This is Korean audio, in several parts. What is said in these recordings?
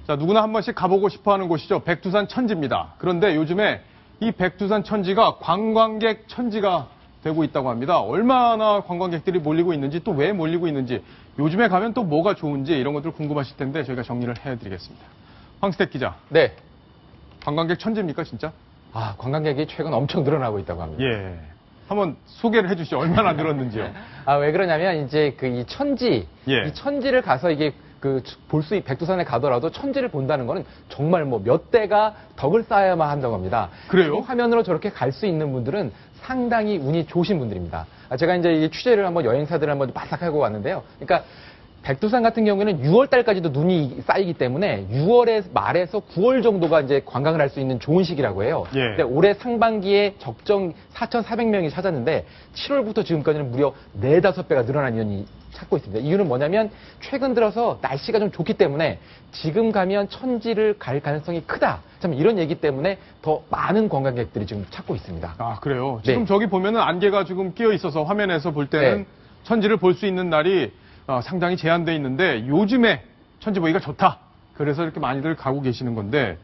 자, 누구나 한 번씩 가보고 싶어하는 곳이죠. 백두산 천지입니다. 그런데 요즘에 이 백두산 천지가 관광객 천지가 되고 있다고 합니다. 얼마나 관광객들이 몰리고 있는지, 또 왜 몰리고 있는지, 요즘에 가면 또 뭐가 좋은지 이런 것들 궁금하실 텐데 저희가 정리를 해드리겠습니다. 황스택 기자. 네. 관광객 천지입니까, 진짜? 아, 관광객이 최근 엄청 늘어나고 있다고 합니다. 예. 한번 소개를 해주시죠. 얼마나 늘었는지요. 아, 왜 그러냐면 이제 이 천지, 예. 이 천지를 가서 이게 백두산에 가더라도 천지를 본다는 거는 정말 뭐 몇 대가 덕을 쌓아야만 한다고 합니다. 그래요? 화면으로 저렇게 갈 수 있는 분들은 상당히 운이 좋으신 분들입니다. 제가 이제 이 취재를 한번 여행사들을 한번 바싹하고 왔는데요. 그러니까 백두산 같은 경우에는 6월 달까지도 눈이 쌓이기 때문에 6월의 말에서 9월 정도가 이제 관광을 할 수 있는 좋은 시기라고 해요. 예. 근데 올해 상반기에 적정 4,400명이 찾았는데 7월부터 지금까지는 무려 4, 5배가 늘어난 인원이 찾고 있습니다. 이유는 뭐냐면 최근 들어서 날씨가 좀 좋기 때문에 지금 가면 천지를 갈 가능성이 크다. 참 이런 얘기 때문에 더 많은 관광객들이 지금 찾고 있습니다. 아, 그래요? 지금 네. 저기 보면은 안개가 지금 끼어 있어서 화면에서 볼 때는 네. 천지를 볼 수 있는 날이 상당히 제한되어 있는데 요즘에 천지 보기가 좋다. 그래서 이렇게 많이들 가고 계시는 건데,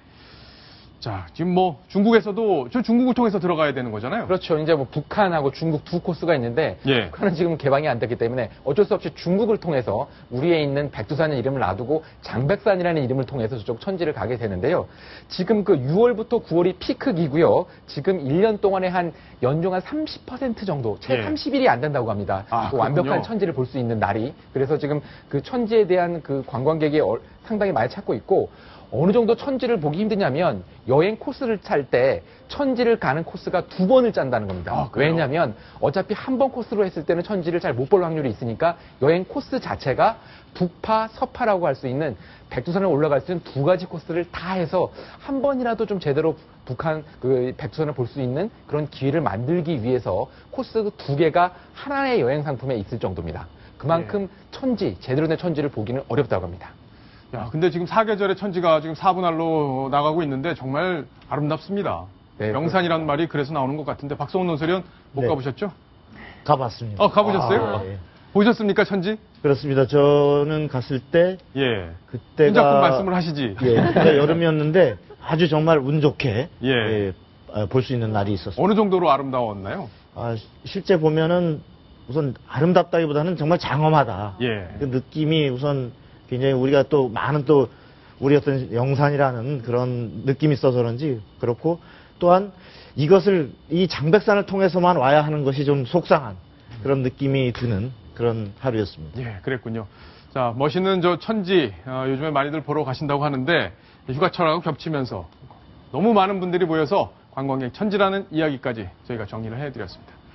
자, 지금 뭐 중국에서도 저 중국을 통해서 들어가야 되는 거잖아요. 그렇죠. 이제 뭐 북한하고 중국 두 코스가 있는데 예. 북한은 지금 개방이 안 됐기 때문에 어쩔 수 없이 중국을 통해서 우리에 있는 백두산의 이름을 놔두고 장백산이라는 이름을 통해서 저쪽 천지를 가게 되는데요. 지금 그 6월부터 9월이 피크기고요. 지금 1년 동안에 한 연중 한 30% 정도, 채 예. 30일이 안 된다고 합니다. 아, 그 완벽한 그렇군요. 천지를 볼 수 있는 날이. 그래서 지금 그 천지에 대한 그 관광객이 상당히 많이 찾고 있고, 어느 정도 천지를 보기 힘드냐면 여행 코스를 짤 때 천지를 가는 코스가 2번을 짠다는 겁니다. 아, 그래요? 왜냐하면 어차피 한 번 코스로 했을 때는 천지를 잘 못 볼 확률이 있으니까 여행 코스 자체가 북파, 서파라고 할 수 있는 백두산을 올라갈 수 있는 2가지 코스를 다 해서 한 번이라도 좀 제대로 백두산을 볼 수 있는 그런 기회를 만들기 위해서 코스 2개가 하나의 여행 상품에 있을 정도입니다. 그만큼 제대로 된 천지를 보기는 어렵다고 합니다. 야, 근데 지금 사계절의 천지가 지금 4분할로 나가고 있는데 정말 아름답습니다. 네, 명산이라는 말이 그래서 나오는 것 같은데, 박성훈 논설위원 못 네. 가보셨죠? 가봤습니다. 가보셨어요? 예. 보셨습니까, 천지? 그렇습니다. 저는 갔을 때 예. 그때가 인작품 말씀을 하시지. 예, 그때 여름이었는데 아주 정말 운 좋게 예. 볼 수 있는 날이 있었습니다. 어느 정도로 아름다웠나요? 실제 보면은 우선 아름답다기보다는 정말 장엄하다. 예. 그 느낌이 우선 굉장히 우리가 또 많은 또 우리 어떤 영산이라는 그런 느낌이 있어서 그런지 그렇고, 또한 이 장백산을 통해서만 와야 하는 것이 좀 속상한 그런 느낌이 드는 그런 하루였습니다. 예, 그랬군요. 자, 멋있는 저 천지, 요즘에 많이들 보러 가신다고 하는데, 휴가철하고 겹치면서 너무 많은 분들이 모여서 관광객 천지라는 이야기까지 저희가 정리를 해드렸습니다.